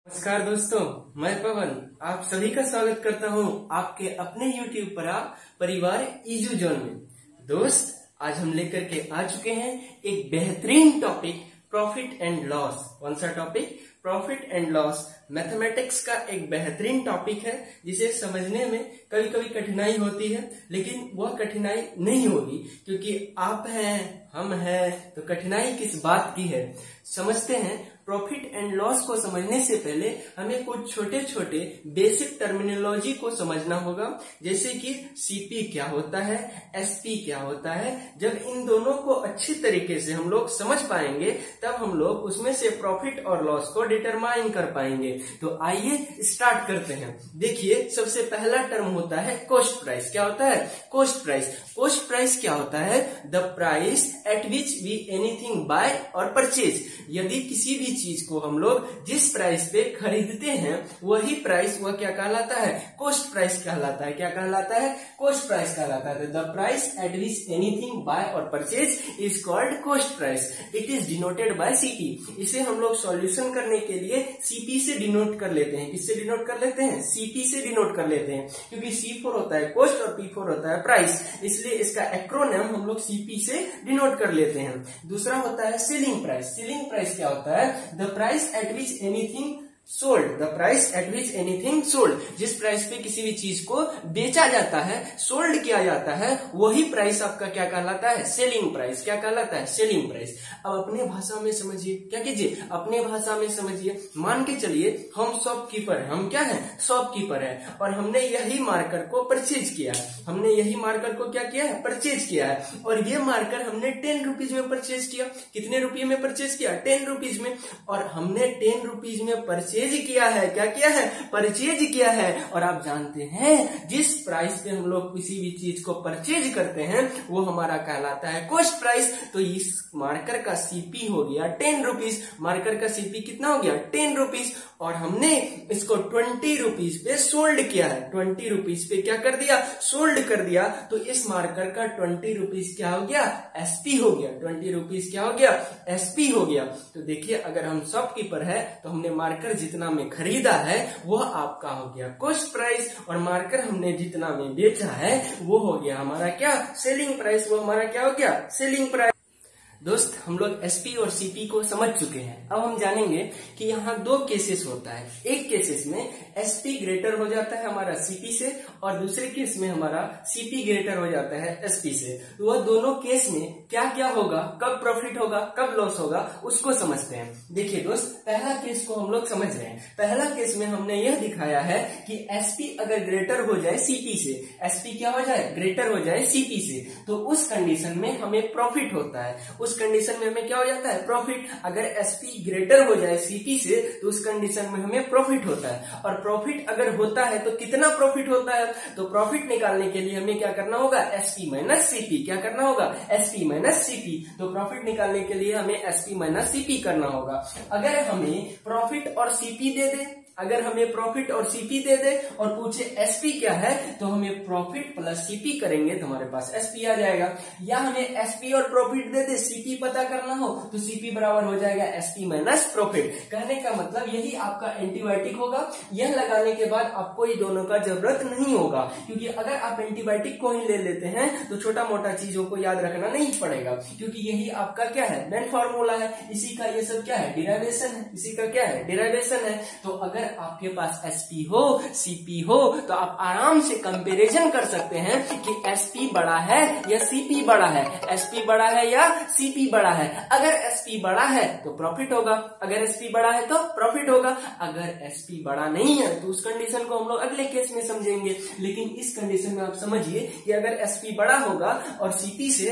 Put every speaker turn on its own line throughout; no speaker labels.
नमस्कार दोस्तों, मैं पवन आप सभी का स्वागत करता हूं आपके अपने YouTube पर परिवार ईजू जोन में। दोस्त, आज हम लेकर के आ चुके हैं एक बेहतरीन टॉपिक, प्रॉफिट एंड लॉस। कौन सा topic? Profit and loss. Mathematics का एक बेहतरीन टॉपिक है जिसे समझने में कभी कभी कठिनाई होती है, लेकिन वह कठिनाई नहीं होगी क्योंकि आप हैं, हम हैं, तो कठिनाई किस बात की है। समझते हैं। प्रॉफिट एंड लॉस को समझने से पहले हमें कुछ छोटे छोटे बेसिक टर्मिनोलॉजी को समझना होगा, जैसे कि सीपी क्या होता है, एसपी क्या होता है। जब इन दोनों को अच्छी तरीके से हम लोग समझ पाएंगे तब हम लोग उसमें से प्रॉफिट और लॉस को डिटरमाइन कर पाएंगे। तो आइए स्टार्ट करते हैं। देखिए, सबसे पहला टर्म होता है कॉस्ट प्राइस। क्या होता है? Cost price. कॉस्ट प्राइस क्या होता है? The price at which we anything buy or purchase. यदि किसी भी चीज को हम लोग जिस प्राइस पे खरीदते हैं वही प्राइस वह क्या कहलाता है? कॉस्ट प्राइस कहलाता है। क्या कहलाता है? कॉस्ट प्राइस कहलाता है। The price at which anything buy or purchase is called cost price. It is denoted by CP. इसे हम लोग सॉल्यूशन करने के लिए सीपी से डिनोट कर लेते हैं। किससे डिनोट कर लेते हैं? सीपी से डिनोट कर लेते हैं, क्योंकि C4 होता है कॉस्ट और P4 होता है प्राइस, इसलिए इसका एक्रोनिम हम लोग सीपी से डिनोट कर लेते हैं। दूसरा होता है सेलिंग प्राइस। सेलिंग प्राइस क्या होता है? The price at which anything sold. The price at which anything sold. जिस प्राइस पे किसी भी चीज को बेचा जाता है, सोल्ड किया जाता है, वही प्राइस आपका क्या कहलाता है? Selling price. क्या कहलाता है? Selling price. अब अपने भाषा में समझिए। क्या कीजिए? अपने भाषा में समझिए। मान के चलिए हम शॉपकीपर है। हम क्या है? शॉपकीपर है, और हमने यही मार्कर को परचेज किया है। हमने यही मार्कर को क्या किया है? परचेज किया है। और ये मार्कर हमने 10 रुपीज में परचेज किया। कितने रुपये में परचेज किया? 10 रुपीज में। और हमने 10 रुपीज में परचेज किया है। क्या किया है? परचेज किया है। और आप जानते हैं जिस प्राइस पे हम लोग किसी भी चीज को परचेज करते हैं वो हमारा कहलाता है कॉस्ट प्राइस। तो इस मार्कर का सीपी हो गया 10 रुपीज। मार्कर का सीपी कितना हो गया? 10 रुपीज। और हमने इसको 20 रुपीज पे सोल्ड किया है। 20 रुपीज पे क्या कर दिया? सोल्ड कर दिया। तो इस मार्कर का 20 रुपीज क्या हो गया? एसपी हो गया। 20 रुपीज क्या हो गया? एसपी हो गया। तो देखिए, अगर हम शॉपकीपर है तो हमने मार्कर जितना में खरीदा है वह आपका हो गया कॉस्ट प्राइस, और मार्कर हमने जितना में बेचा है वो हो गया हमारा क्या? Selling price. वो हमारा क्या हो गया? Selling price. दोस्त, हम लोग एसपी और सीपी को समझ चुके हैं। अब हम जानेंगे कि यहाँ दो केसेस होता है। एक केसेस में एसपी ग्रेटर हो जाता है हमारा सीपी से, और दूसरे केस में हमारा सीपी ग्रेटर हो जाता है एसपी से। तो वह दोनों केस में क्या क्या होगा, कब प्रॉफिट होगा, कब लॉस होगा, उसको समझते हैं। देखिए दोस्त, पहला केस को हम लोग समझ रहे हैं। पहला केस में हमने यह दिखाया है कि एसपी अगर ग्रेटर हो जाए सीपी से, एसपी क्या हो जाए? ग्रेटर हो जाए सीपी से, तो उस कंडीशन में हमें प्रॉफिट होता है। उस कंडीशन में हमें क्या हो जाता है? प्रॉफिट। अगर एसपी ग्रेटर हो जाए सीपी से तो उस कंडीशन में हमें प्रॉफिट होता है। और प्रॉफिट अगर होता है तो कितना प्रॉफिट होता है? तो प्रॉफिट निकालने के लिए हमें क्या करना होगा? SP minus CP. क्या करना होगा? SP minus CP. तो प्रॉफिट निकालने के लिए हमें एसपी माइनस सीपी करना होगा। अगर हमें प्रॉफिट और सीपी दे दे, अगर हमें प्रॉफिट और सीपी दे दे और पूछे एसपी क्या है, तो हमें प्रॉफिट प्लस सीपी करेंगे तो हमारे पास एसपी आ जाएगा। या हमें एसपी और प्रॉफिट दे दे, सीपी पता करना हो, तो सीपी बराबर हो जाएगा एसपी माइनस प्रॉफिट। कहने का मतलब यही आपका एंटीबायोटिक होगा। यह लगाने के बाद आपको ये दोनों का जरूरत नहीं होगा, क्योंकि अगर आप एंटीबायोटिक को ही ले लेते हैं तो छोटा मोटा चीजों को याद रखना नहीं पड़ेगा, क्योंकि यही आपका क्या है? मेन फॉर्मूला है। इसी का ये सब क्या है? डिराइवेशन है। इसी का क्या है? डिराइवेशन है। तो अगर आपके पास एसपी हो, सीपी हो, तो आप आराम से कंपैरिजन कर सकते हैं कि एसपी बड़ा है या सीपी बड़ा है, एसपी बड़ा है या सीपी बड़ा है। अगर एसपी बड़ा है तो प्रॉफिट होगा, अगर एसपी बड़ा है तो प्रॉफिट होगा। अगर एसपी बड़ा नहीं है तो उस कंडीशन को हम लोग अगले केस में समझेंगे। लेकिन इस कंडीशन में आप समझिए कि अगर एसपी बड़ा होगा और सीपी से,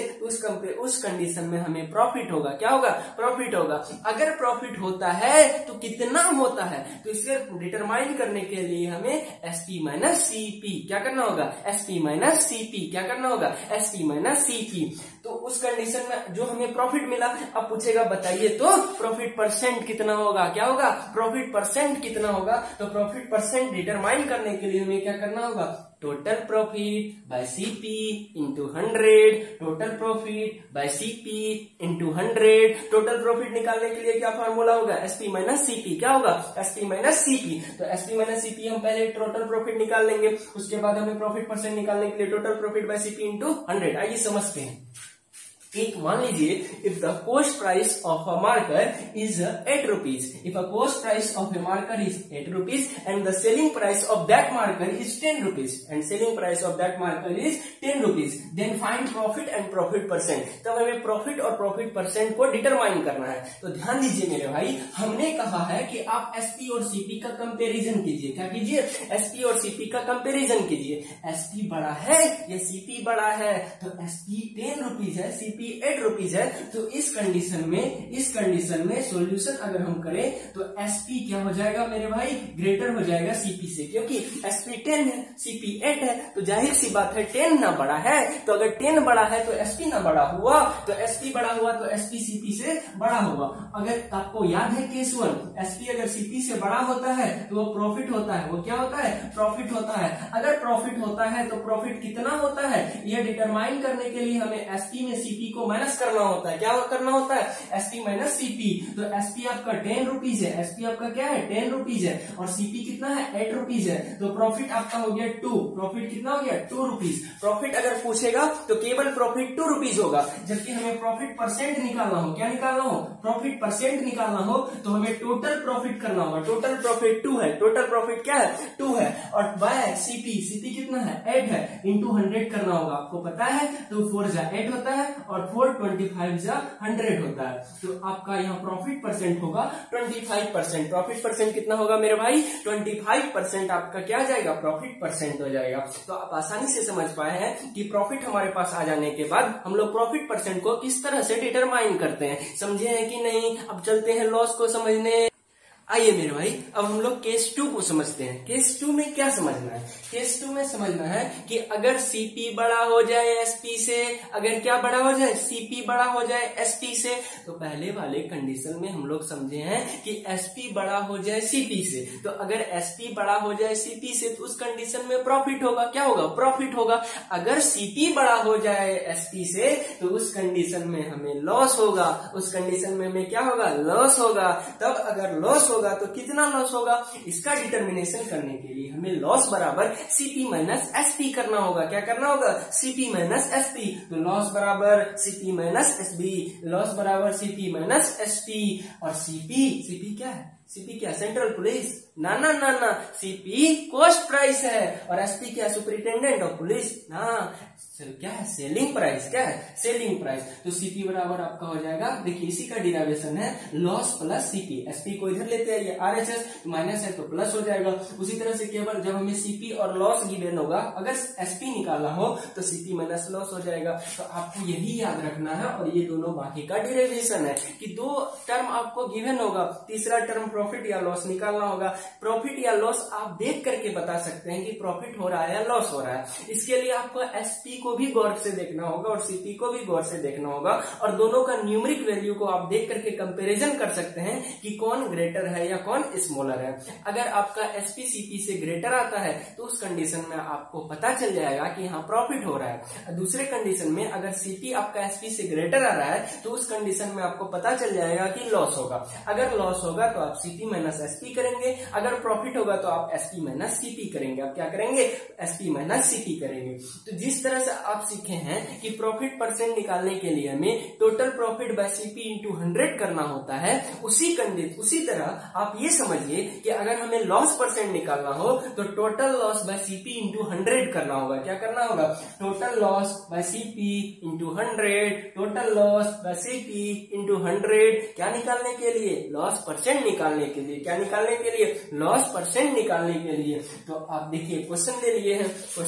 उस कंडीशन में हमें प्रॉफिट होगा। क्या होगा? प्रॉफिट होगा। अगर प्रॉफिट होता है तो कितना होता है? तो इसे डिटरमाइन करने के लिए हमें एसपी माइनस सीपी क्या करना होगा? एसपी माइनस सीपी क्या करना होगा? SP minus CP. तो उस कंडीशन में जो हमें प्रॉफिट मिला, अब पूछेगा बताइए तो प्रॉफिट परसेंट कितना होगा? क्या होगा? प्रॉफिट परसेंट कितना होगा? तो प्रॉफिट परसेंट डिटरमाइन करने के लिए हमें क्या करना होगा? Total profit by CP into 100, total profit by CP into 100। Total profit निकालने के लिए क्या फॉर्मूला होगा, एसपी माइनस सीपी। क्या होगा, एसपी माइनस सीपी। तो एसपी माइनस सीपी हम पहले टोटल प्रॉफिट निकाल लेंगे, उसके बाद हमें प्रॉफिट परसेंट निकालने के लिए total profit by CP into 100। आइए समझते हैं। एक मान लीजिए if the cost price of a marker is 8 rupees, if a cost price of a marker is 8 rupees and the selling price of that marker is 10 rupees and selling price of that marker is 10 rupees, then find profit and profit percent. तब हमें profit और profit percent को determine करना है। तो ध्यान दीजिए मेरे भाई, हमने कहा है कि आप एसपी और सीपी का कंपेरिजन कीजिए। क्या कीजिए, एसपी और सीपी का कंपेरिजन कीजिए। एसपी बड़ा है या सीपी बड़ा है, तो एसपी 10 रुपीज है, सीपी 8 रुपीज है। तो इस कंडीशन में सॉल्यूशन अगर हम करें तो एसपी क्या हो जाएगा मेरे भाई, ग्रेटर हो जाएगा सीपी से, क्योंकि एसपी 10 है, सीपी 8 है। तो जाहिर सी बात है 10 ना बड़ा है, तो अगर 10 बड़ा है तो एसपी ना बड़ा हुआ, तो एसपी बड़ा हुआ तो एसपी सीपी से बड़ा होगा। अगर आपको याद है केस 1, एसपी अगर सीपी से बड़ा होता है तो वो प्रॉफिट होता है। वो क्या होता है, प्रॉफिट होता है। अगर प्रॉफिट होता है तो प्रॉफिट कितना होता है, यह डिटरमाइन करने के लिए हमें एसपी में सीपी को माइनस करना होता है। क्या करना होता है, एसपी माइनस सीपी। तो एसपी आपका 10 रुपीज है, एसपी आपका क्या है 10 रुपीज है, और सीपी कितना है 8 रुपीज है। तो प्रॉफिट आपका हो गया 2, प्रॉफिट कितना हो गया 2 रुपीज। प्रॉफिट अगर पूछेगा तो केवल प्रॉफिट 2 रुपीज होगा, जबकि हमें प्रॉफिट परसेंट निकालना हो। क्या निकालना हो, प्रॉफिट परसेंट निकालना हो, तो हमें टोटल प्रॉफिट करना होगा। टोटल प्रॉफिट 2 है, टोटल प्रॉफिट क्या है 2 है, और बाय सीपी, सीपी कितना है 8 है, इंटू 100 करना होगा। आपको पता है 2 4 जा 8 होता है और 4 25 जा 100 होता है। तो आपका यहाँ प्रॉफिट परसेंट होगा 25%। प्रॉफिट परसेंट कितना होगा मेरे भाई, 25% आपका क्या जाएगा, प्रॉफिट परसेंट हो जाएगा। तो आप आसानी से समझ पाए हैं कि प्रॉफिट हमारे पास आ जाने के बाद हम लोग प्रॉफिट परसेंट को किस तरह से डिटरमाइन करते हैं। समझे हैं कि नहीं। अब चलते हैं लॉस को समझने। आइए मेरे भाई, अब हम लोग केस 2 को समझते हैं। केस 2 में क्या समझना है, केस 2 में समझना है कि अगर सीपी बड़ा हो जाए एसपी से, अगर क्या बड़ा हो जाए, सीपी बड़ा हो जाए एसपी से, तो पहले वाले कंडीशन में हम लोग समझे हैं कि एसपी बड़ा हो जाए सीपी से। तो अगर एसपी बड़ा हो जाए सीपी से तो उस कंडीशन में प्रॉफिट होगा। क्या होगा, प्रॉफिट होगा। अगर सीपी बड़ा हो जाए एसपी से तो उस कंडीशन में हमें लॉस होगा। उस कंडीशन में हमें क्या होगा, लॉस होगा। तब अगर लॉस होगा तो कितना लॉस होगा, इसका डिटर्मिनेशन करने के लिए हमें लॉस बराबर सीपी माइनस एसपी करना होगा। क्या करना होगा, सीपी माइनस एसपी। तो लॉस बराबर सीपी माइनस एसपी, लॉस बराबर सीपी माइनस एसपी। और सीपी क्या है, सीपी क्या, सेंट्रल पुलिस, ना ना ना ना, सीपी कॉस्ट प्राइस है, और एसपी क्या, सुपरिटेंडेंट ऑफ पुलिस ना, क्या है, सेलिंग प्राइस। क्या है, सेलिंग प्राइस। तो सीपी बराबर आपका हो जाएगा, देखिए इसी का डिराइवेशन है लॉस प्लस सीपी। एसपी को इधर लेते हैं, ये आरएचएस माइनस है तो प्लस हो जाएगा। उसी तरह से केवल जब हमें सीपी और लॉस गिवन होगा, अगर एसपी निकालना हो तो सीपी माइनस लॉस हो जाएगा। तो आपको यही याद रखना है, और ये दोनों बाकी का डिराइवेशन है कि 2 टर्म आपको गिवन होगा, तीसरा टर्म प्रॉफिट या लॉस निकालना होगा। प्रॉफिट या लॉस आप देख करके बता सकते हैं कि प्रॉफिट हो रहा है या लॉस हो रहा है। इसके लिए आपको एसपी को भी गौर से देखना होगा और सीपी को भी गौर से देखना होगा, और दोनों का न्यूमेरिक वैल्यू को आप देख करके कंपैरिजन कर सकते हैं कि कौन ग्रेटर है या कौन स्मॉलर है। अगर आपका एसपी सीपी से ग्रेटर आता है तो उस कंडीशन में आपको पता चल जाएगा कि यहाँ प्रॉफिट हो रहा है। दूसरे कंडीशन में अगर सीपी आपका एसपी से ग्रेटर आ रहा है तो उस कंडीशन में आपको पता चल जाएगा कि लॉस होगा। अगर लॉस होगा तो आप सीपी माइनस एसपी करेंगे, अगर प्रॉफिट होगा तो आप एसपी माइनस सीपी करेंगे। आप क्या करेंगे, एसपी माइनस सीपी करेंगे। तो जिस तरह से आप सीखे हैं कि प्रॉफिट परसेंट निकालने के लिए हमें total profit by CP into 100 करना होता है, उसी तरह आप ये समझिए कि अगर हमें लॉस परसेंट निकालना हो तो total loss by CP into 100 करना होगा। क्या करना होगा, total loss by CP into 100, total loss by CP into 100। क्या निकालने के लिए, लॉस परसेंट निकालने के लिए। क्या निकालने के लिए, लॉस परसेंट निकालने के लिए। तो आप देखिए क्वेश्चन ले लिए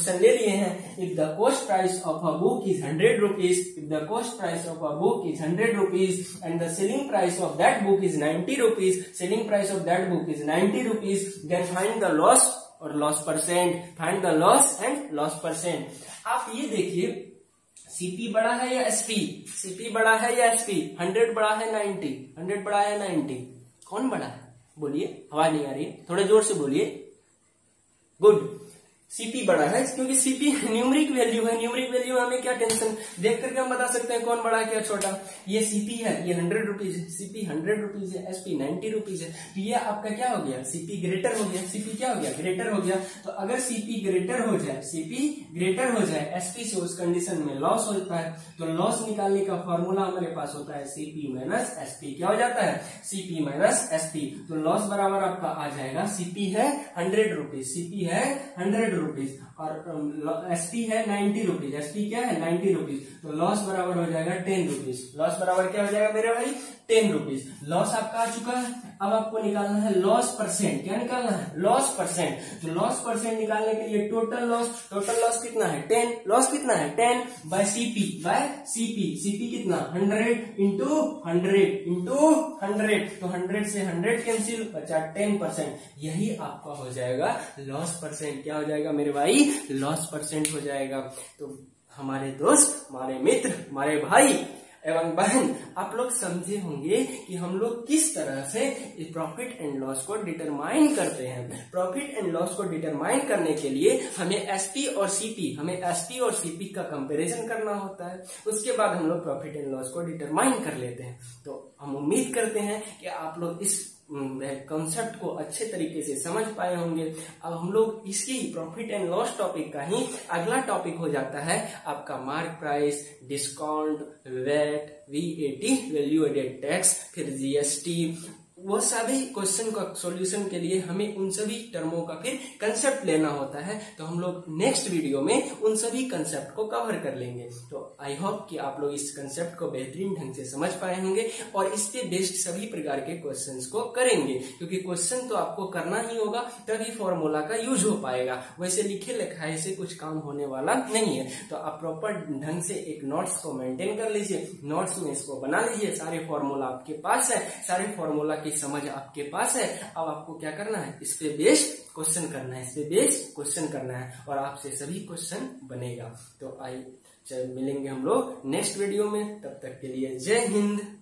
हैं, if the cost price of a book is 100 rupees, if the cost price of a book is 100 rupees and the selling price of that book is 90 rupees, selling price of that book is 90 rupees, then find the loss or loss percent, find the loss and loss percent. आप ये देखिए CP बड़ा है या SP, CP बड़ा है या SP, 100 बड़ा है 90, 100 बड़ा है 90, कौन बड़ा है, बोलिए, आवाज नहीं आ रही है, थोड़े जोर से बोलिए। गुड। सीपी बड़ा है, क्योंकि सीपी न्यूमेरिक वैल्यू है। न्यूमेरिक वैल्यू में हमें क्या टेंशन, देख करके हम बता सकते हैं कौन बड़ा है क्या छोटा। ये सीपी है, ये 100 रुपीज है, सीपी 100 रुपीज है, एसपी 90 रुपीज है। तो ये आपका क्या हो गया, सीपी ग्रेटर हो गया। सीपी क्या हो गया, ग्रेटर हो गया। तो अगर सीपी ग्रेटर हो जाए, सीपी ग्रेटर हो जाए एसपी से, उस कंडीशन में लॉस होता है। तो लॉस निकालने का फॉर्मूला हमारे पास होता है सीपी माइनस एसपी। क्या हो जाता है, सीपी माइनस एसपी। तो लॉस बराबर आपका आ जाएगा, सीपी है 100 रुपीज, सीपी है 100 रुपीज और एसपी है 90 रुपीज। एसपी क्या है, 90 रुपीज। तो लॉस बराबर हो जाएगा 10 रुपीज। लॉस बराबर क्या हो जाएगा मेरे भाई, 10 रुपीज। लॉस आपका आ चुका है। अब आपको निकालना है लॉस परसेंट। क्या निकालना है, लॉस परसेंट। तो लॉस परसेंट निकालने के लिए टोटल लॉस कितना है, 10। लॉस कितना है, 10 by CP, by CP. CP कितना, 100 इंटू 100। तो 100 से 100 कैंसिल, बचा 10%। यही आपका हो जाएगा लॉस परसेंट। क्या हो जाएगा मेरे भाई, लॉस परसेंट हो जाएगा। तो हमारे दोस्त, हमारे मित्र, हमारे भाई एवं बहन, आप लोग समझे होंगे कि हम लोग किस तरह से प्रॉफिट एंड लॉस को डिटरमाइन करते हैं। प्रॉफिट एंड लॉस को डिटरमाइन करने के लिए हमें एसपी और सीपी का कंपैरिजन करना होता है। उसके बाद हम लोग प्रॉफिट एंड लॉस को डिटरमाइन कर लेते हैं। तो हम उम्मीद करते हैं कि आप लोग इस कॉन्सेप्ट को अच्छे तरीके से समझ पाए होंगे। अब हम लोग इसी प्रॉफिट एंड लॉस टॉपिक का ही अगला टॉपिक हो जाता है आपका mark price, discount, VAT, VAT, value added tax, फिर जीएसटी। वो सभी क्वेश्चन का सॉल्यूशन के लिए हमें उन सभी टर्मों का फिर कंसेप्ट लेना होता है। तो हम लोग नेक्स्ट वीडियो में उन सभी कंसेप्ट को कवर कर लेंगे। तो आई होप कि आप लोग इस कंसेप्ट को बेहतरीन ढंग से समझ पाए होंगे और इस पे बेस्ड सभी प्रकार के क्वेश्चंस को करेंगे, क्योंकि क्वेश्चन तो आपको करना ही होगा, तभी फॉर्मूला का यूज हो पाएगा। वैसे लिखे लिखाए से कुछ काम होने वाला नहीं है। तो आप प्रॉपर ढंग से एक नोट्स को मेंटेन कर लीजिए, नोट्स में इसको बना लीजिए। सारे फॉर्मूला आपके पास है, सारे फॉर्मूला की समझ आपके पास है। अब आपको क्या करना है, इस पे बेस्ड क्वेश्चन करना है, इस पे बेस्ड क्वेश्चन करना है और आपसे सभी क्वेश्चन बनेगा। तो मिलेंगे हम लोग नेक्स्ट वीडियो में। तब तक के लिए जय हिंद।